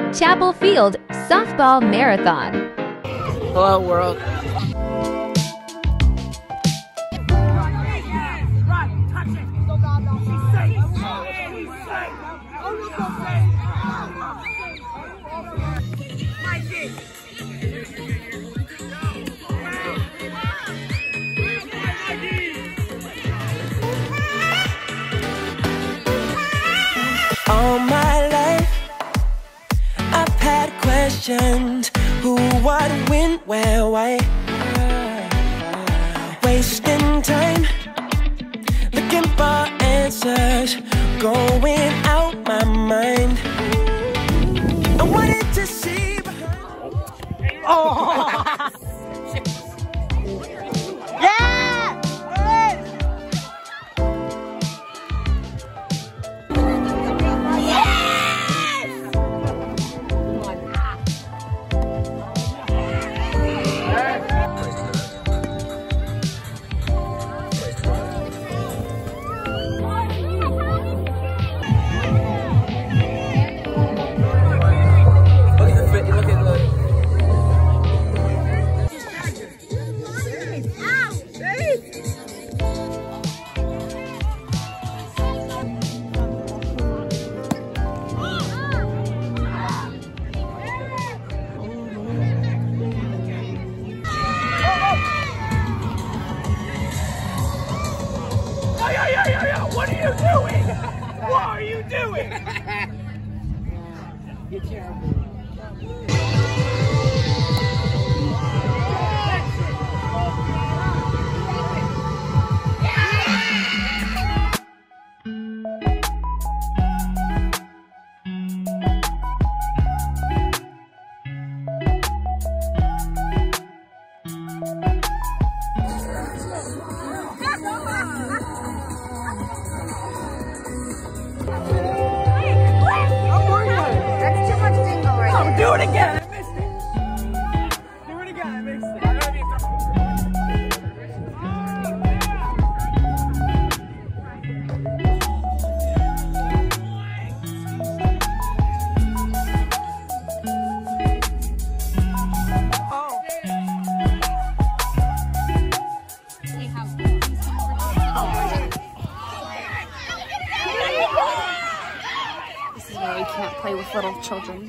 Chapel Field Softball Marathon. Hello, world. All my life, I've had questions: who, what, when, where, why. Wasting time, looking for answers, going out my mind. I wanted to see behind. Oh! What are you doing? What are you doing? You're terrible. Do it again! I missed it! Do it again, I missed it. This is why we can't play with little children.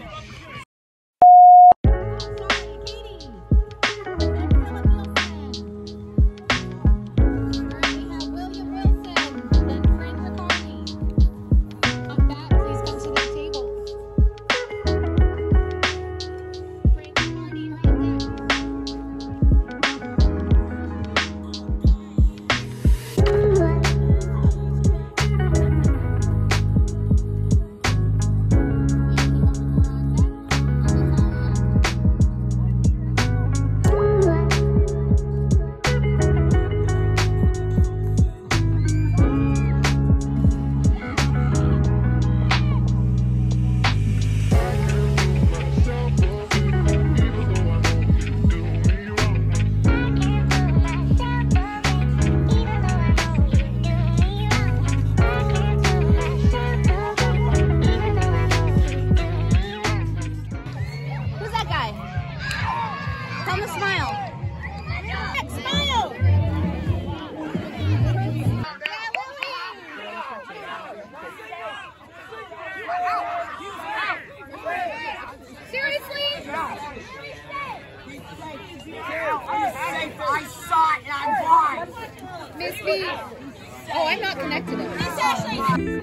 I saw it and I'm blind. Miss B. Oh, I'm not connected. Miss Ashley.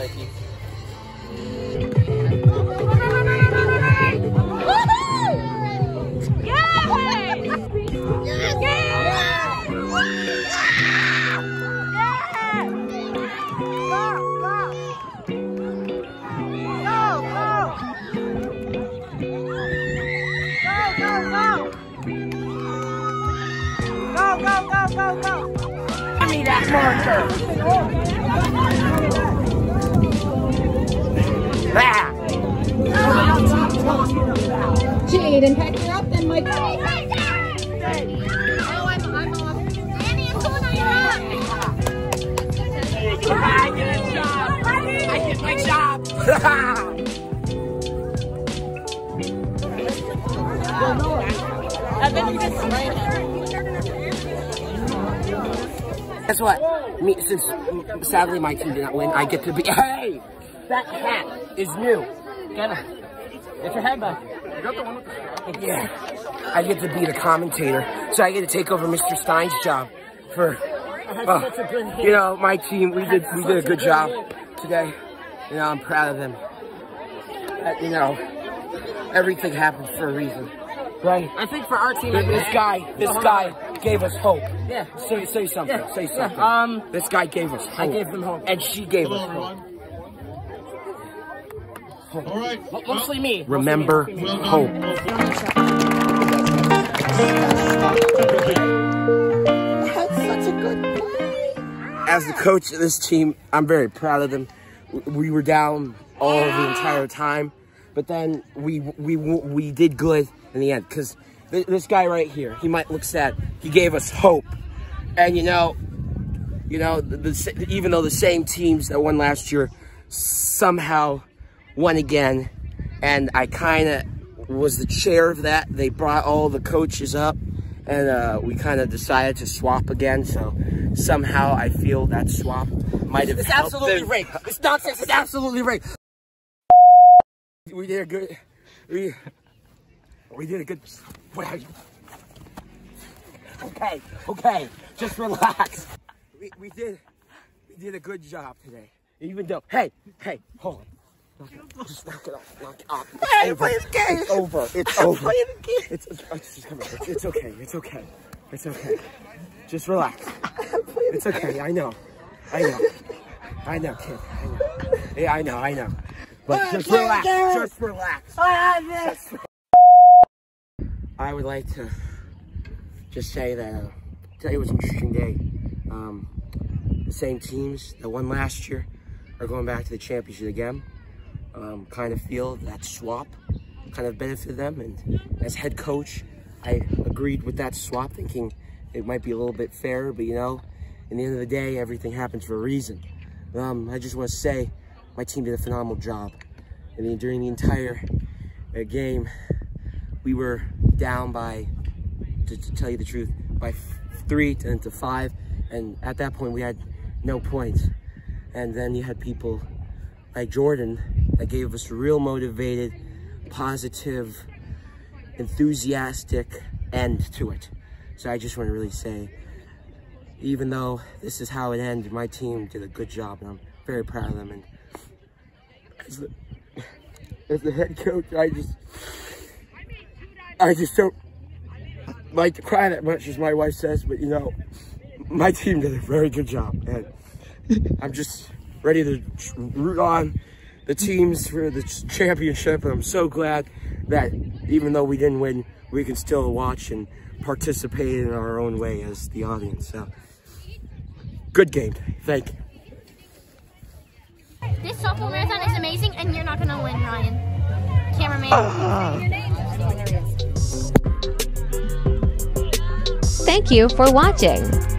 Mikey. Give me that marker. Jaden, pack her up then, Mike. Oh, I'm off. Danny, I'm pulling on your I get a job. I get my job. I bet you just sprayed it. Guess what? Since sadly my team did not win, I get to be. Hey, that hat is new. Get your head back. Yeah, I get to be the commentator, so I get to take over Mr. Stein's job for. You know, my team. We did a good job today. You know, I'm proud of them. You know, everything happens for a reason, right? I think for our team, This guy gave us hope. Yeah. Say something. Yeah. Say something. Yeah. This guy gave us hope. I gave them hope. And she gave us hope. All right. Mostly me. Remember hope. As the coach of this team, I'm very proud of them. We were down all the entire time, but then we did good in the end. Because this guy right here, he might look sad. He gave us hope, and you know, even though the same teams that won last year somehow won again, and I kind of was the chair of that. They brought all the coaches up, and we kind of decided to swap again. So somehow I feel that swap might have helped them. Absolutely rigged. It's nonsense. It's absolutely rigged. We did a good. We did a good. Okay. Just relax. We did a good job today. Even though, hey, hold on. Just knock it off. Knock it off. It's over. It's over. It's okay. It's okay. Just relax. It's okay. I know, kid. I know. Yeah, I know. But just relax. Just relax. I would like to just say that today was an interesting day. The same teams that won last year are going back to the championship again. Kind of feel that swap kind of benefited them, and as head coach, I agreed with that swap, thinking it might be a little bit fairer, but you know, in the end of the day, everything happens for a reason. I just want to say my team did a phenomenal job. I mean, during the entire game, we were down by, to tell you the truth, by 3 to 5, and at that point we had no points. And then you had people like Jordan that gave us a real motivated, positive, enthusiastic end to it. So I just want to really say, even though this is how it ended, my team did a good job, and I'm very proud of them. And as the head coach, I just don't like to cry that much, as my wife says, but you know, my team did a very good job, and I'm just ready to root on the teams for the championship. And I'm so glad that even though we didn't win, we can still watch and participate in our own way as the audience. So, good game today. Thank you. This softball marathon is amazing, and you're not going to win, Ryan. Cameraman. Thank you for watching.